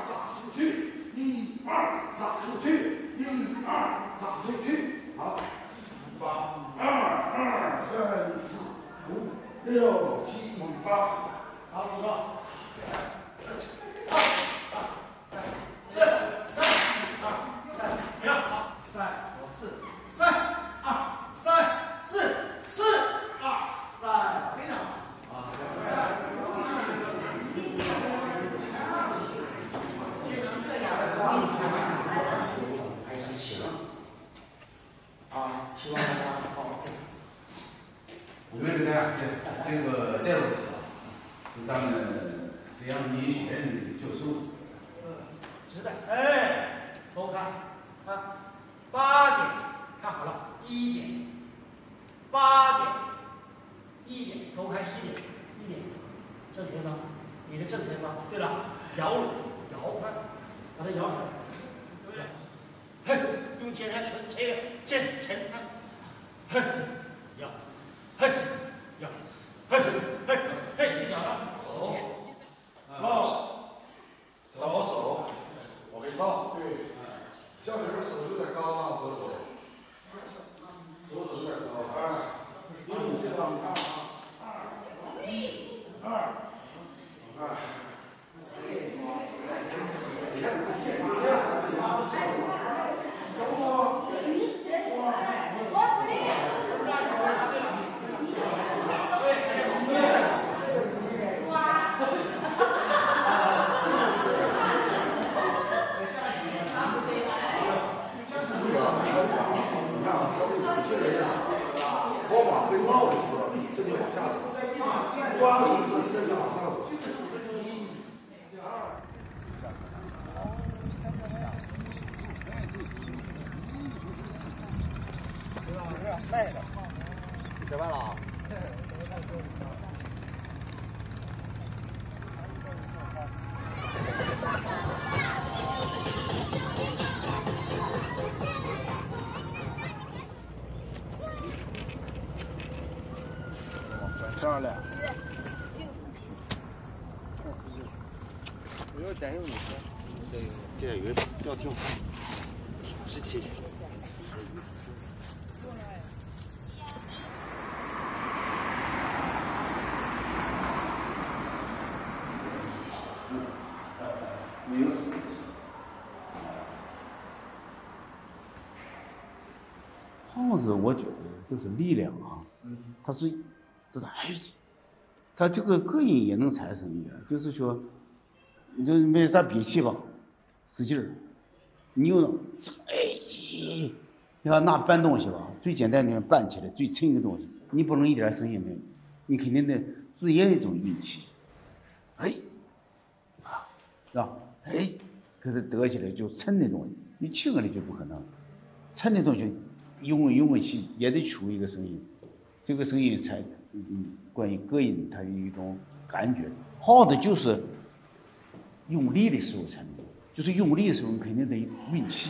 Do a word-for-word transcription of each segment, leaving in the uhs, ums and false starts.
撒出去，一二撒出去，一二撒出去。好，八二二三四五六七八，好，不错。 我们这个这这个戴老师啊，是咱们沈阳民医学院的教授。 是的，哎，偷看啊，八点看好了，一点，八点，一点，偷看一点，一点，正前方，你的正前方。对了，摇摇快，把它摇出来，对不对？嘿，用肩胛唇这个肩前看，嘿，摇。嘿，呀，嘿，嘿，嘿，你脚上手，抱，倒手，往回抱，对，像你们手有点高啊，左手，左手有点高，二，因为你这个你看啊，二，一，二，二，你看你们线这样，都说，我不理。我往回绕的时候，身体往下走，抓住这身体往上走。 有点晒了，吃饭了啊？ 上来。不要担忧你，这这鱼钓挺快，十七。 没有什么意思。 耗子，我觉得都是力量啊，它是，都是哎，它这个膈应也能产生力量，就是说，你就没啥憋气吧，使劲儿，你又能，哎，你看拿搬东西吧，最简单的搬起来最沉的东西，你不能一点声音没有，你肯定得自研一种运气，哎，啊，是吧？哎，可是得起来就沉的东西，你轻的就不可能，沉的东西用用气也得出一个声音，这个声音才嗯，关于膈应它有一种感觉。耗子就是用力的时候才能，就是用力的时候肯定得运气。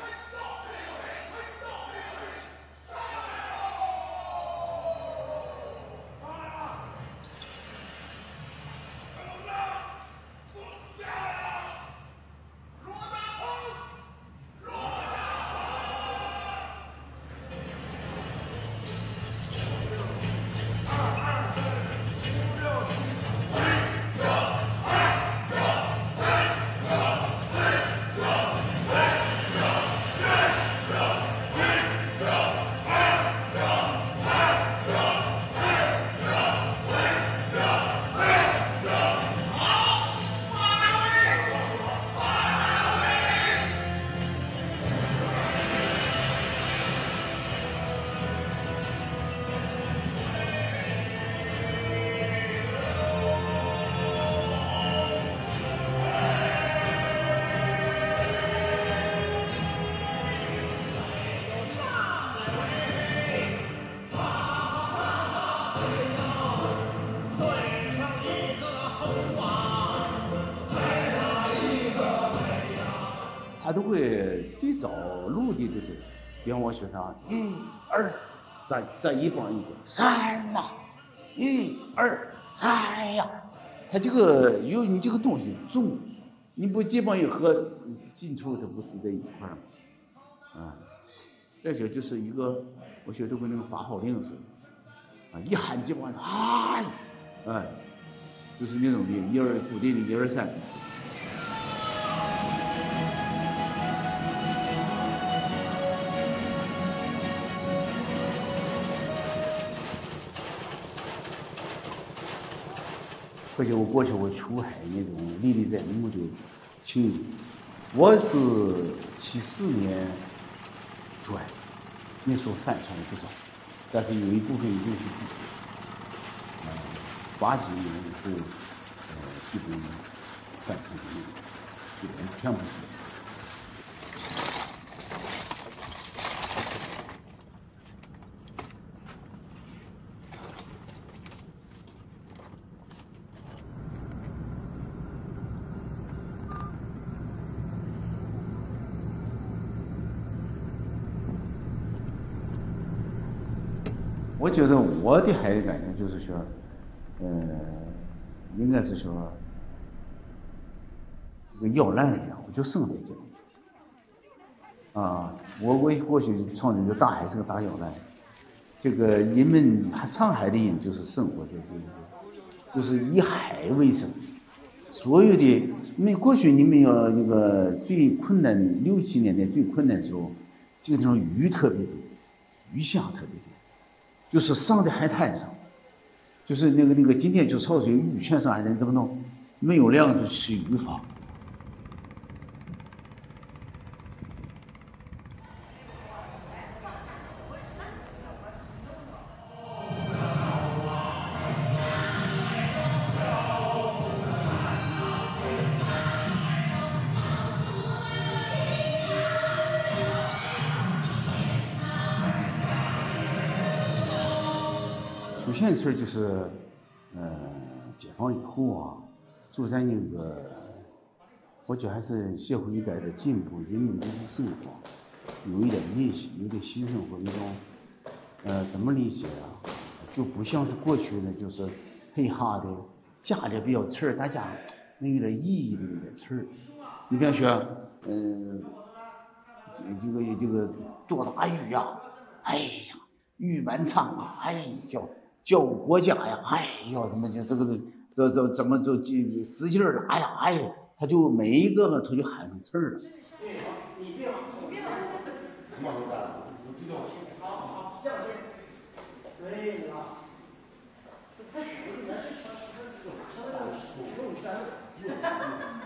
他都会最早录的就是，比方我学他一二，再再一帮一个三呐，一二三呀，他这个有你这个东西重， 你不结邦以和进出它不是在一块儿吗？啊，再说就是一个，我觉得跟那个发号令似的，啊，一喊结邦，嗨，哎，就是那种的，一二部队的一二三的事。而且我过去我出海那种历历在目的情景，我是七四年出海，那时候山穿的不少，但是有一部分已经是继续。呃，八几年以后，呃，基本山穿的那个，基本全部继续。我觉得我的海的感觉就是说，呃，应该是说，这个摇篮一样，我就生在这里。啊，我我过去创造就大海是个大摇篮，这个人们上海的人就是生活在这里，就是以海为生。所有的，因为过去你们要那个最困难，六七年代最困难的时候，这个地方鱼特别多，鱼虾特别多。就是上在海滩上，就是那个那个今天就潮水鱼全上海滩，怎么弄？没有粮就吃鱼法。出现事儿就是，呃，解放以后啊，就在那个，我觉得还是社会有点的进步，人们都是生活，有一点练习，有点新生活那种，呃，怎么理解啊？就不像是过去的，就是嘿哈的，家里比较词儿，大家那有点意义的那点词儿。你比方说，嗯、呃，这这个这个多大鱼呀、啊？哎呀，鱼满仓啊！哎叫。叫国家呀，哎呀，怎么就这个这这怎么就就使劲儿了？哎呀，哎呀，他就每一个他就喊出词儿了。 你别往，你别往， 什么都干，我知道。 好好，这样对，对啊。开始我就来这穿穿这个，穿那个手用衫。